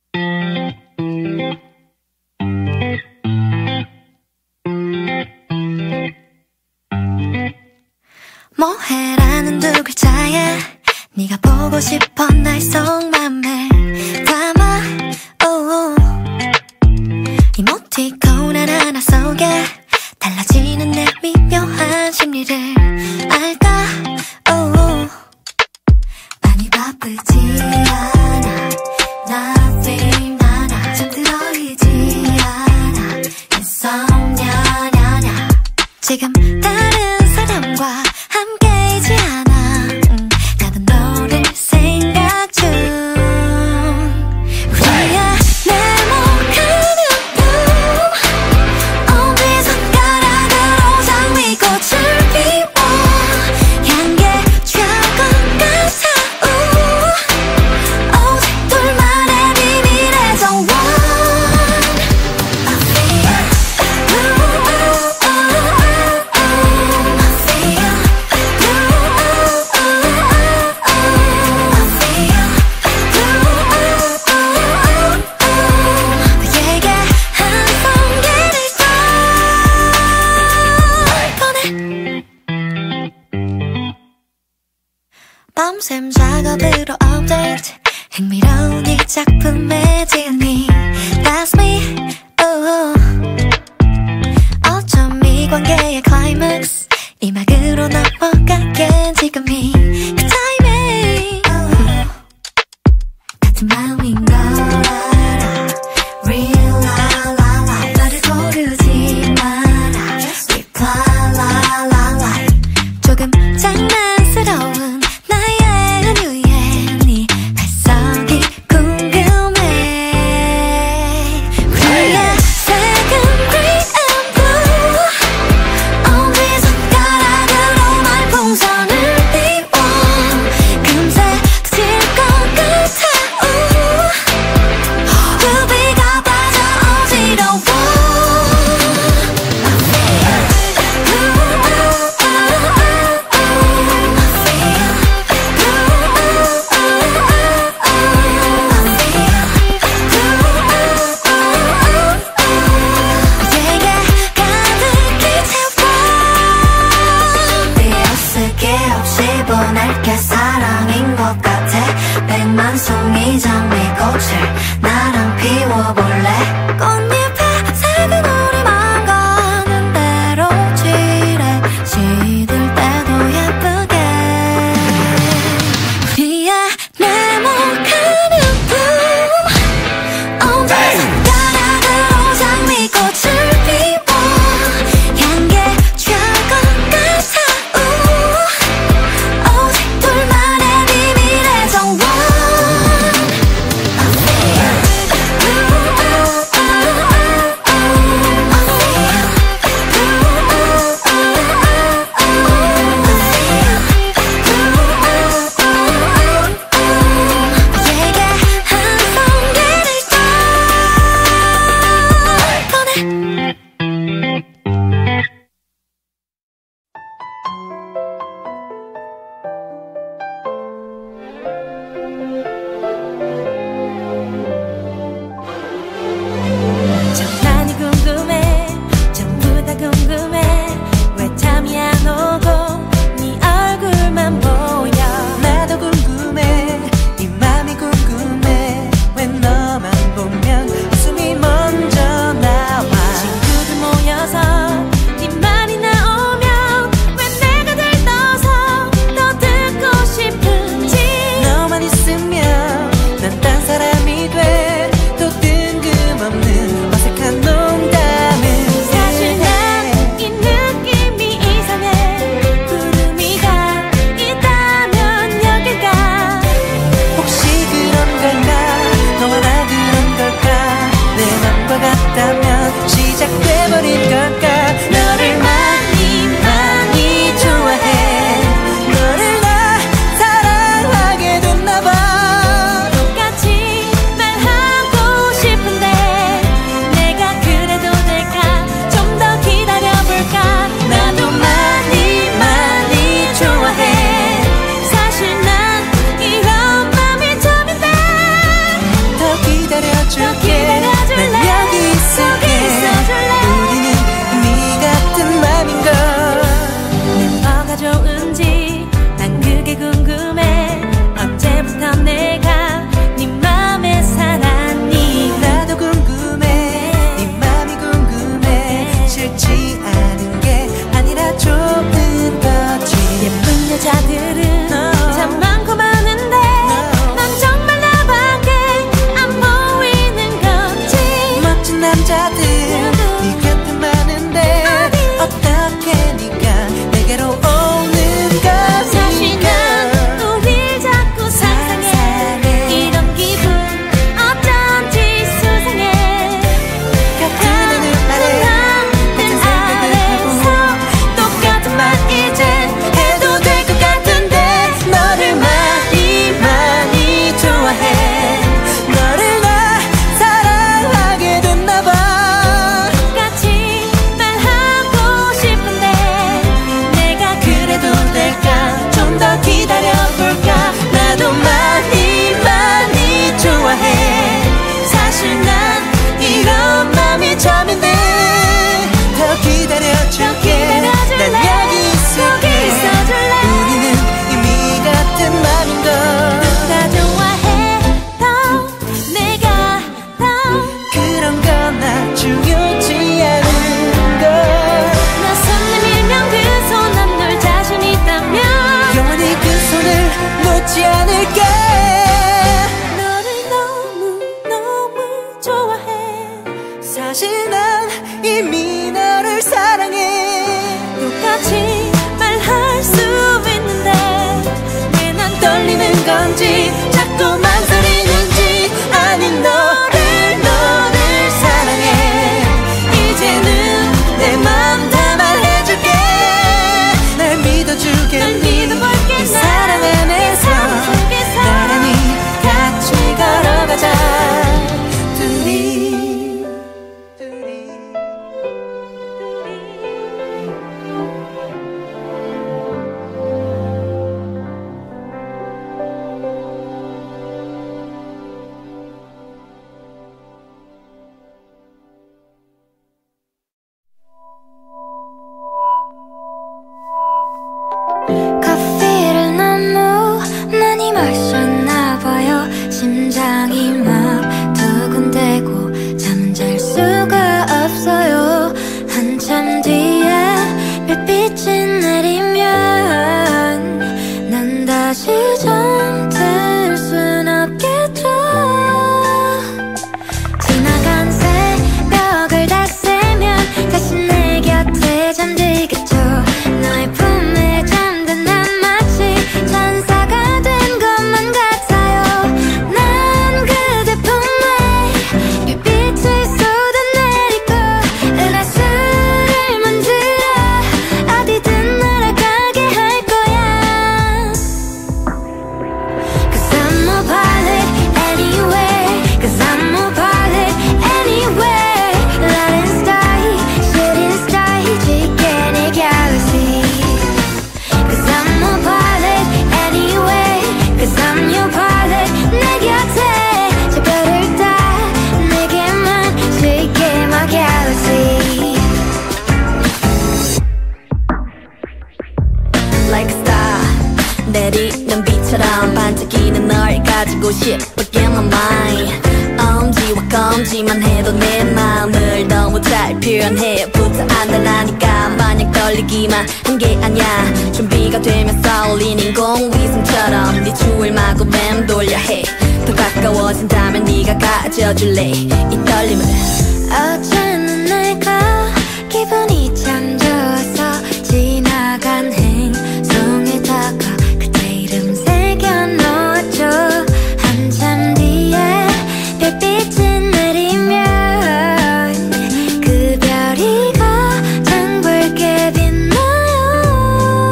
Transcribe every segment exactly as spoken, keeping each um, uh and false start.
뭐해라는 두 글자에 네가 보고 싶어 날 속맘에 담아 oh. 이모티콘 하나하나 속에 달라지는 내 미묘한 심리를 알까 oh. 많이 바쁘지 않아 Nothing 나나 잠들어 있지 않아 insomnia 냐냐 지금 다른 사람과 함께이지 않아 음, 나도 너를 생각 중 우리야 네모가는 꿈 어디 손가락으로 장미꽃을 피워 향기에 취할 것 같아 우 오직 둘만의 비밀의 정원 I feel 밤샘 작업으로 업데이트 흥미로운 이 작품의 진위 That's me oh. 어쩜 이 관계의 클라이맥스 이 막으로 넘어가게 지금이 그 타이밍 oh. 같은 마음인 걸 알아 Real la la la 너를 고르지 마라 Just reply la la la 조금 장난스러운 알고 싶어 get my mind 엄지와 검지만 해도 내 마음을 너무 잘 표현해 부터 안달나니까 마냥 떨리기만 한 게 아냐 준비가 되면 쏠린 인공위성처럼 네 주위를 마구 맴돌려 해 더 가까워진다면 네가 가져줄래 이 떨림을 어제는 내가 기분이 참 좋아서 지나간 행성에다가 그대 이름 새겨놓았죠 한참 뒤에 별빛이 내리면 그 별이 가장 붉게 빛나요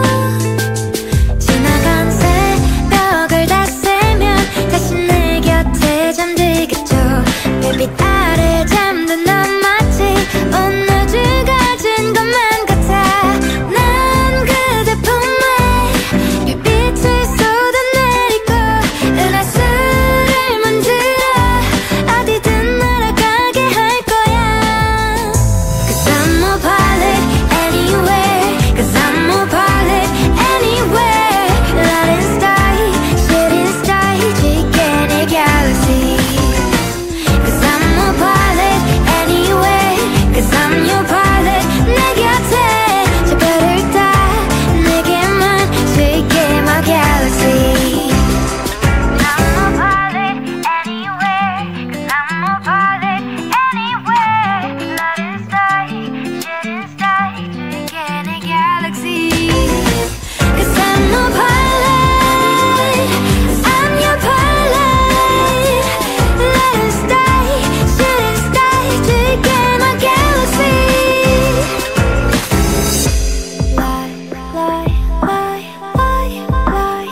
지나간 새벽을 다 세면 다시 내 곁에 잠들겠죠 별빛 아래 잠든 넌 마치 온 우주가 진 것만 같아 난 그대 품에 별빛을 쏟아내리고 은하수를 만들어 어디든 날아가게 할 거야 Cause I'm a pilot anywhere Cause I'm a pilot anywhere Light and star, shooting star 지게 내 galaxy Cause I'm a pilot anywhere Cause I'm your pilot 내 곁에 저 별을 다 내게만 줄게 my galaxy I'm a pilot anywhere Cause I'm a pilot anywhere Light and star, shooting star 줄게 내 galaxy Cause I'm a pilot I'm your pilot Light and star, shooting star 줄게 my galaxy Lie, lie, lie, lie, lie,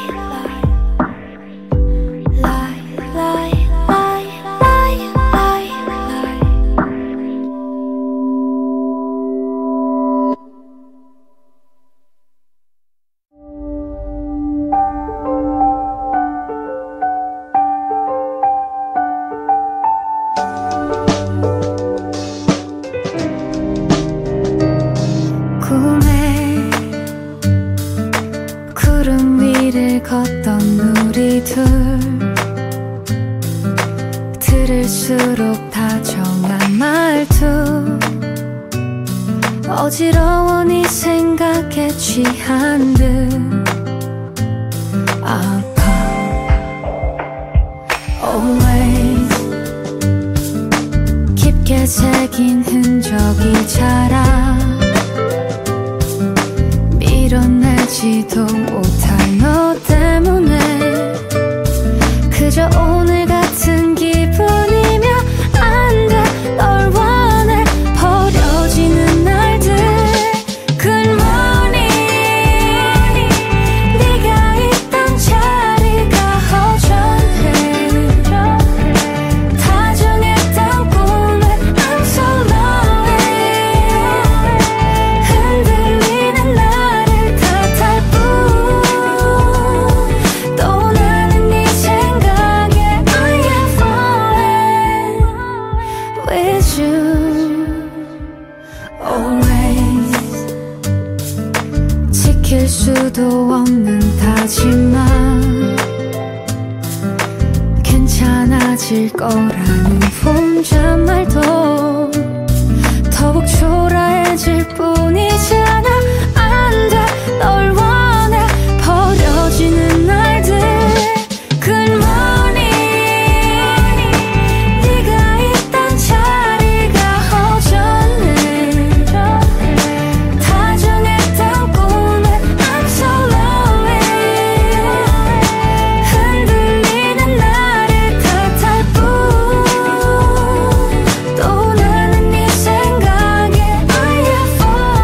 lie Lie, lie, lie, lie, lie, lie 꿈에 구름 위를 걷던 우리 둘 들을수록 다정한 말투 어지러워 네 생각에 취한 듯 아파 Always 깊게 새긴 흔적이 자라 밀어내지도 못할 너 때문에 그저 오늘 같은 기분이면 안 돼 널 원해 버려지는 날들 Good morning 네가 있던 자리가 허전해 다정했던 꿈에 I'm so lonely 흔들리는 나를 탓할 뿐 또 나는 네 생각에 I am falling with you always 지킬 수도 없는 다짐만 괜찮아질 거라는 혼잣말도 더욱 초라해질 뿐이잖아 안 돼 널 원해 버려지는 날들 Good morning 네가 있던 자리가 허전해 다정했던 꿈에 I'm so lonely 흔들리는 나를 탓할 뿐 또 나는 네 생각에 I am falling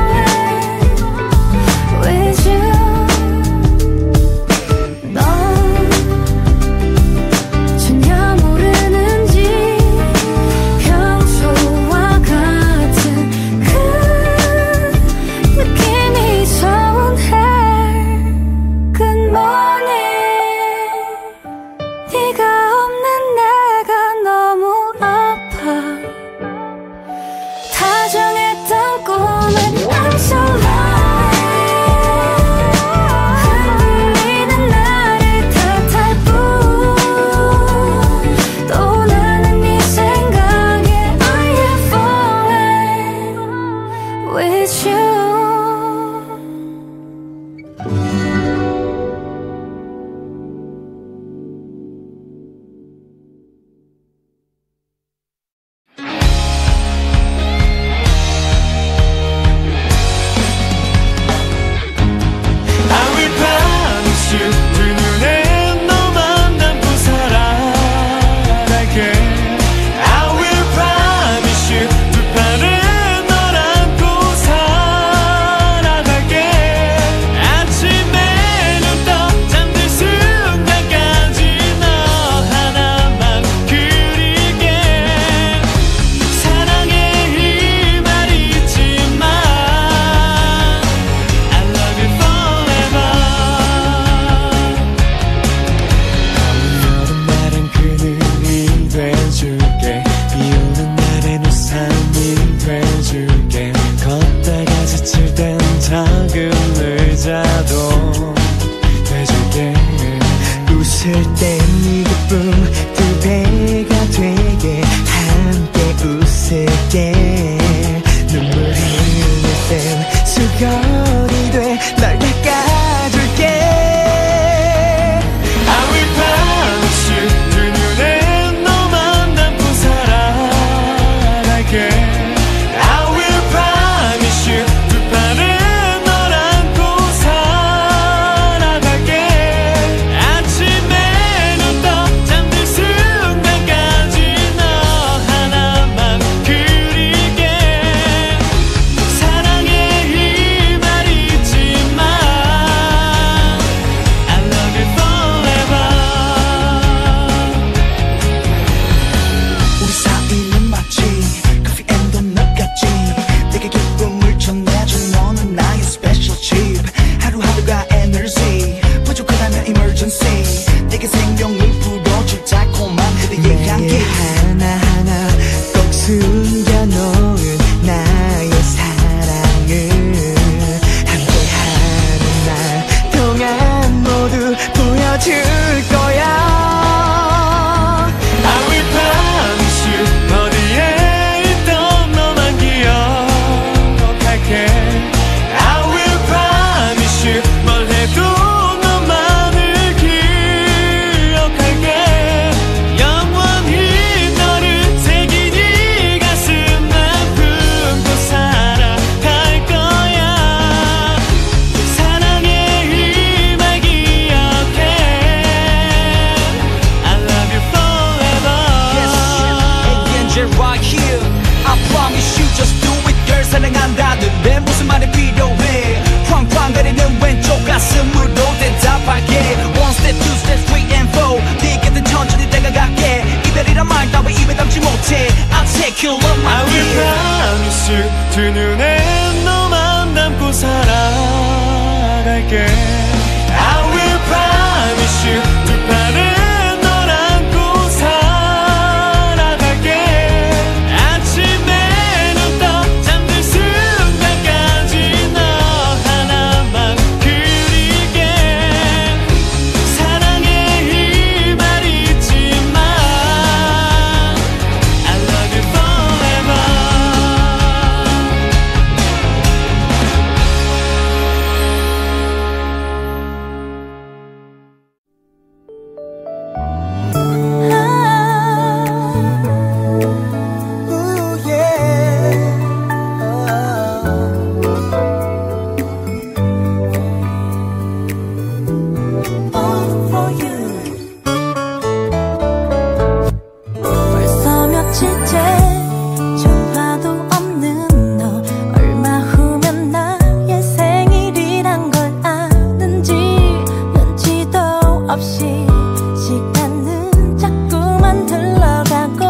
이제 right here I promise you just do it girl 사랑한다는데 무슨 말이 필요해 쾅쾅거리는 왼쪽 가슴으로 대답할게 One step two step three and four 네 곁에 천천히 다가갈게 이별이란 말 따위 입에 담지 못해 I'll take you on my I will promise you 두 눈에 너만 담고 살아갈게 I will promise you 두 팔에 널 안고 살아갈게 아침에 눈 떠 잠들 순간까지 너 하나만 그릴게 사랑해 이 말 잊지 마 I love you forever 벌써 며칠째 전화도 없는 너 얼마 후면 나의 생일이란 걸 아는지 눈치도 없이 시간은 자꾸만 흘러가고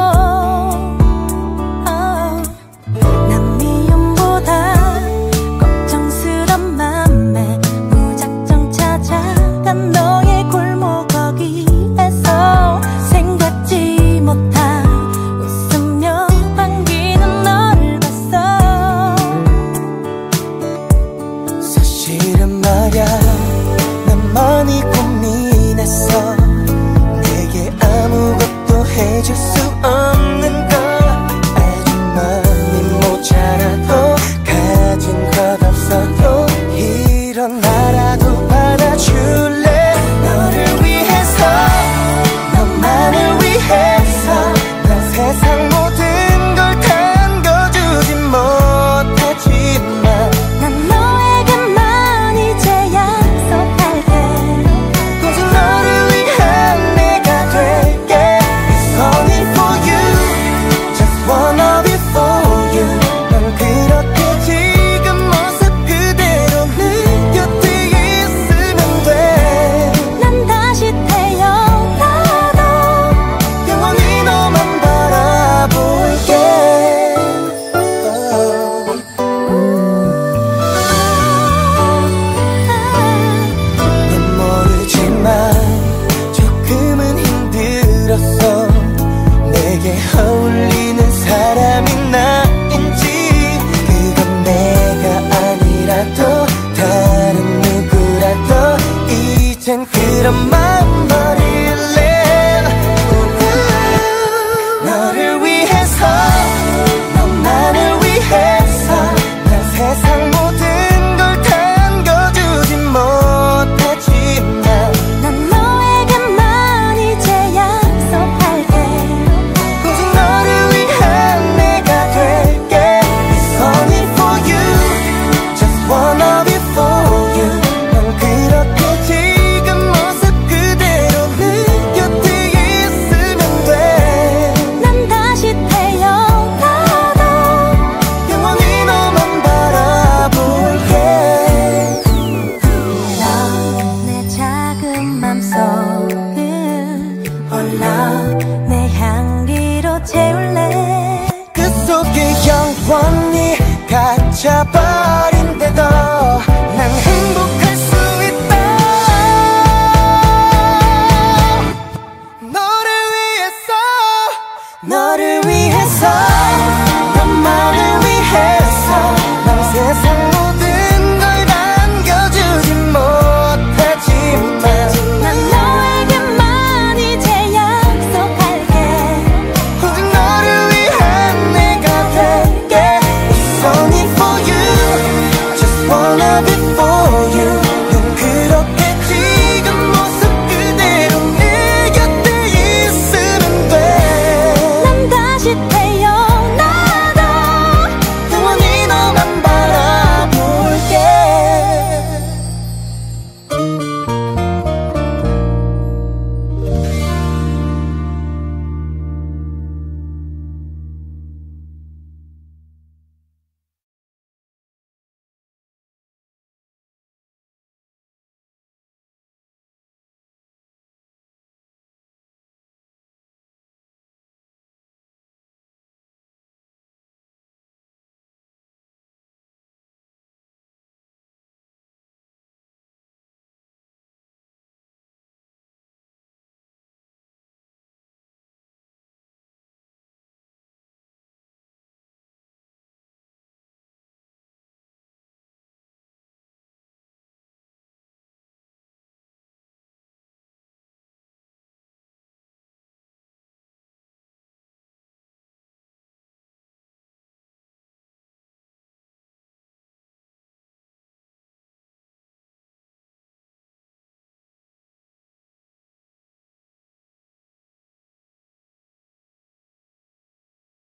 어, 난 미움보다 걱정스런 맘에 무작정 찾아간 너의 골목 거기에서 생각지 못한 웃으며 반기는 너를 봤어 사실은 말야 난 많이 고민했어 내게 아무것도 해줄 수 없는 걸 아주 많이 모자라도 가진 것 없어도 이런 나라도 받아줄래 너를 위해서 너만을 위해서 난 세상 모든 걸 담궈주진 못하지만 난 너에게만 이제 약속할게 오직 너를 위한 내가 될게 It's only for you Just wanna be for you 난 그렇게 지금 모습 그대로 네 곁에 있으면 돼 난 다시 태어나도 영원히 너만 바라볼게 넌 모르지만 조금은 힘들었어 내게 어울리는 사람이 나인지 그건 내가 아니라도 다른 누구라도 이젠 그런 마음 버릴래 너를 위해서 너만을 위해서 난 세상 모든 걸 담궈주진 못하지만 난 너에게만 이제 약속할게 오직 너를 위한 내가 될게 It's only for you Just wanna be for you 난 그렇게 지금 모습 그대로 네 곁에 있으면 돼 난 다시 태어나도 영원히 너만 바라볼게 너 내 작은 맘속을 홀라 내 향기로 채울래 그 속에 영원히 갇혀버린데도 난 행복할 수 있다 너를 위해서 너를